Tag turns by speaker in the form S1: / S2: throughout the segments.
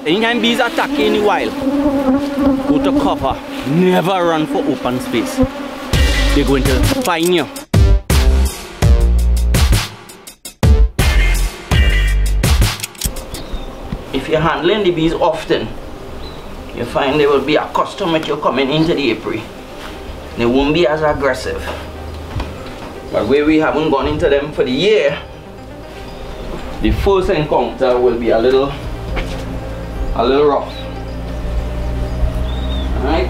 S1: anytime bees attack you in the wild, go to cover. Never run for open space. They're going to find you. If you're handling the bees often, you find they will be accustomed with you coming into the apiary. They won't be as aggressive. But where we haven't gone into them for the year, the first encounter will be a little rough. Alright.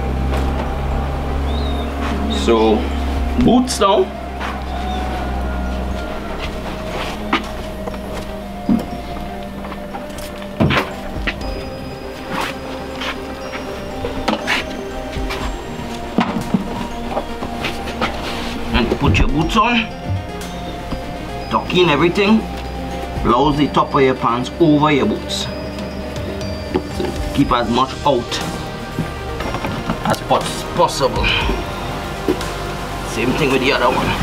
S1: So boots now. Put your boots on, tuck in everything, blouse the top of your pants over your boots. So keep as much out as possible. Same thing with the other one.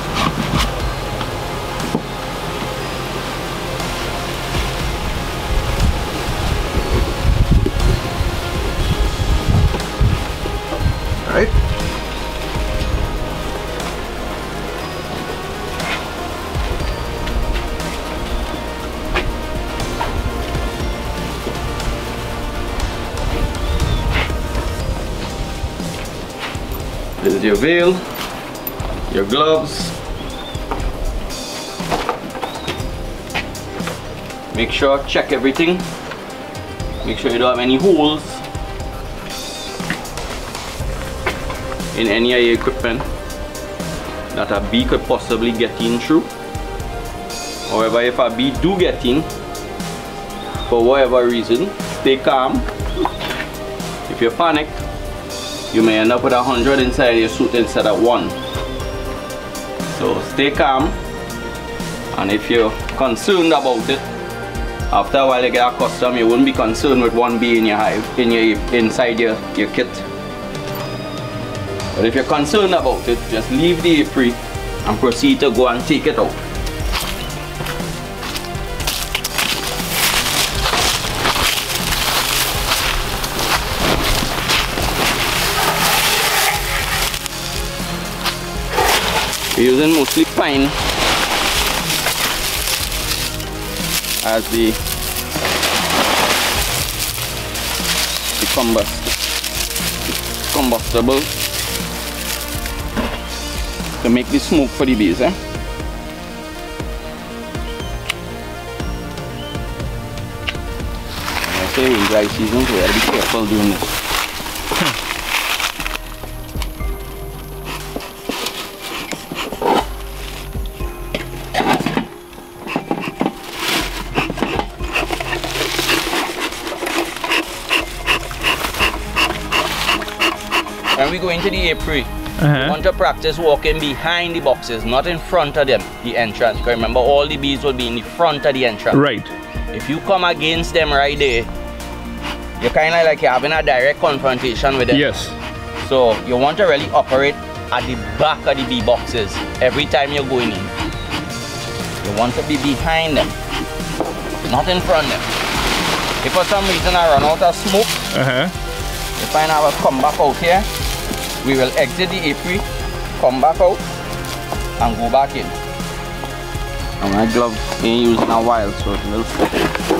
S1: Right? This is your veil, your gloves. Make sure, check everything. Make sure you don't have any holes in any of your equipment that a bee could possibly get in through. However, if a bee do get in, for whatever reason, stay calm. If you panic, you may end up with 100 inside your suit instead of 1. So stay calm, and if you're concerned about it, after a while you get accustomed, you won't be concerned with one bee in your hive, inside your kit. But if you're concerned about it, just leave the apiary and proceed to go and take it out. We're using mostly pine as the combustible to make the smoke for the bees. I say in dry season, so you gotta be careful doing this. When we go into the apiary, we want to practice walking behind the boxes, not in front of them, the entrance. Because remember, all the bees will be in the front of the entrance. Right. If you come against them right there, you're kind of like you're having a direct confrontation with them. Yes. So you want to really operate at the back of the bee boxes every time you're going in. You want to be behind them, not in front of them. If for some reason I run out of smoke, you find I will come back out here. We will exit the apiary, come back out, and go back in. And my glove ain't used in a while, so it will fit.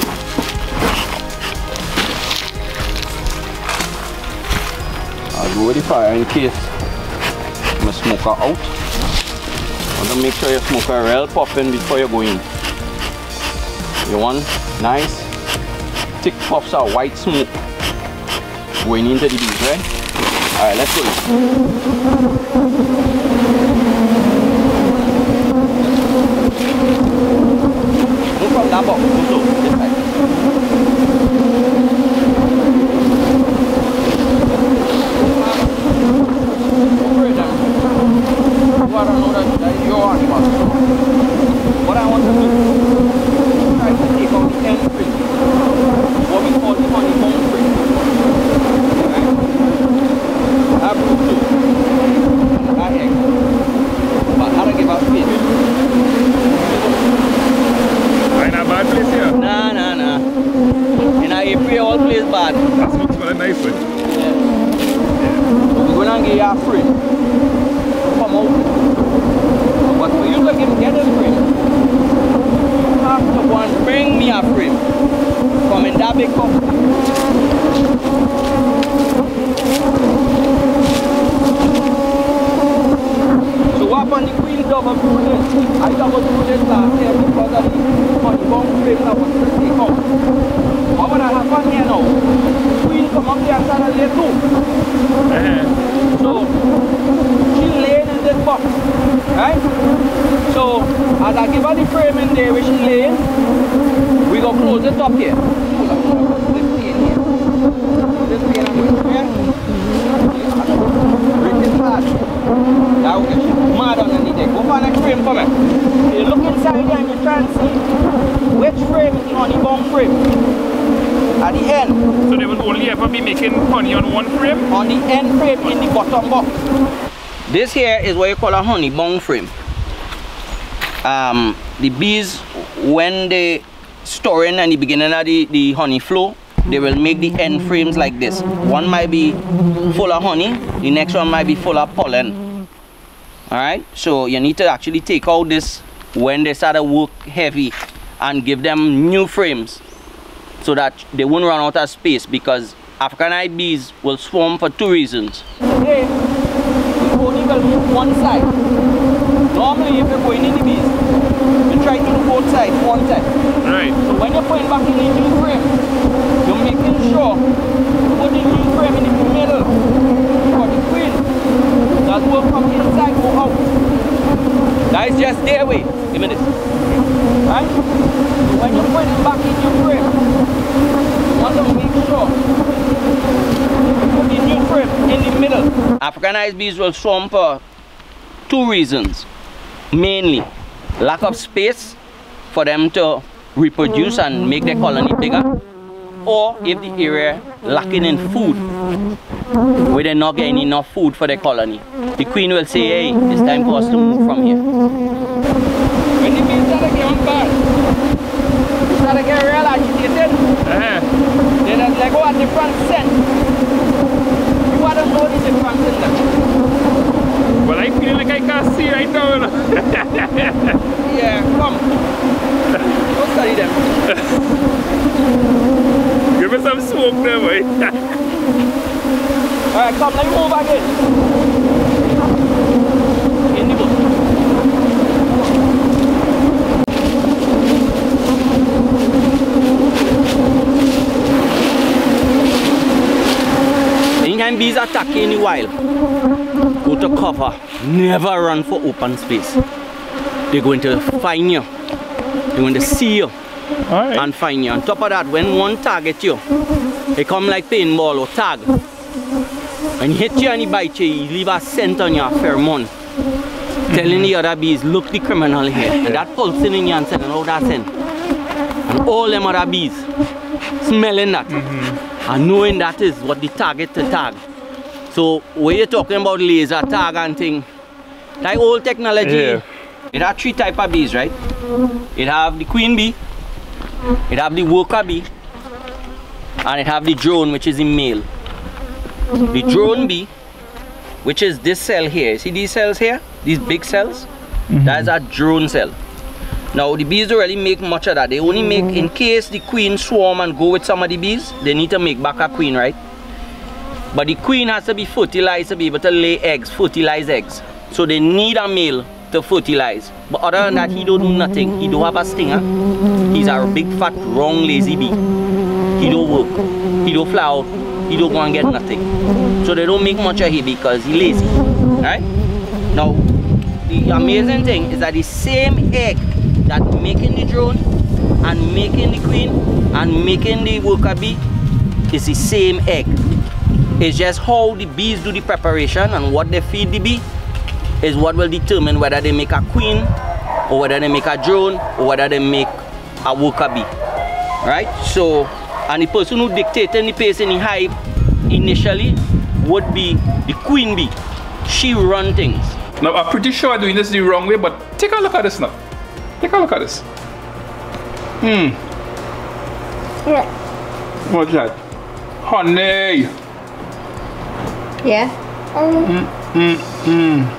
S1: I'll go with the fire in case my smoker out. I want to make sure your smoker real popping before you go in. You want nice, thick puffs of white smoke going into the bees, right? Alright, let's go. Move from that box, go this side. Over it down. You are that your animal. What I want to do is try to take out the end print. What we call the honeycomb print. Have to do I egg. But how to give up feed? I in a bad place here? Nah. a big cup. So what happened, the queen double through this? I double through this last year because of the honeycomb frame that was to take out. What would happen here now? Queen come up here and start to lay too. So she laying in this box, right? So as I give her the frame in there where she laying, we go close it up here. This pane here. This pane here. Break it hard. Now we get mad underneath there. Go for the next frame for me. You look inside there and you try and see which frame is the honeycomb frame. At the end.
S2: So they will only ever be making honey on one frame?
S1: On the end frame in the bottom box. This here is what you call a honeycomb frame. The bees, when they storing in the beginning of the honey flow, they will make the end frames like this. One might be full of honey, the next one might be full of pollen. Alright, so you need to actually take out this when they start to work heavy and give them new frames so that they won't run out of space, because Africanized bees will swarm for two reasons. Today, we only will move one side. Normally if you're going in the bees, you try to do both sides, one side.
S2: Right.
S1: So when you're putting back in the new frame, you're making sure you put the new frame in the middle for the queen. That will come inside, go out. That is just their way. Give me this. Right? So when you put it back in your frame, you want to make sure you put the new frame in the middle. Africanized bees will swarm for two reasons. Mainly, lack of space for them to reproduce and make their colony bigger, or if the area lacking in food, where they're not getting enough food for their colony, the queen will say, hey, it's time for us to move from here. When the bees start to get bad, they start to get real agitated, they just like, oh, a different scent. You want to know the difference in them.
S2: Well, I feel like I can't see right now.
S1: Yeah, come. Go study them.
S2: Give me some smoke there, boy.
S1: Alright, come, let me move back in. In the book. Anytime bees attack you in the wild, go to cover. Never run for open space. They're going to find you. They're going to see you and find you. On top of that, when one target you, they come like paintball or tag. When he hit you and he bite you, he leave a scent on your pheromone, telling the other bees, look the criminal here. And that pulsing in you and sending out that scent. And all them other bees smelling that and knowing that is what the target to tag. So when you're talking about laser tag and thing, like old technology, it have three types of bees, right? It have the queen bee, it have the worker bee, and it have the drone, which is the male. The drone bee, which is this cell here, see these cells here? These big cells? That is a drone cell. Now the bees don't really make much of that. They only make, in case the queen swarm and go with some of the bees, they need to make back a queen, right? But the queen has to be fertilized to be able to lay eggs, fertilize eggs. So they need a male to fertilize. But other than that, he don't do nothing. He don't have a stinger. He's a big fat wrong lazy bee. He don't work. He don't fly out. He don't go and get nothing. So they don't make much of him because he's lazy. Right? Now, the amazing thing is that the same egg that making the drone and making the queen and making the worker bee is the same egg. It's just how the bees do the preparation and what they feed the bee is what will determine whether they make a queen or whether they make a drone or whether they make a worker bee. Right? So, and the person who dictated the pace in the hive initially would be the queen bee. She run things.
S2: Now I'm pretty sure I'm doing this the wrong way, but take a look at this now. Take a look at this.
S3: Yeah.
S2: What's that? Honey.
S3: Yeah.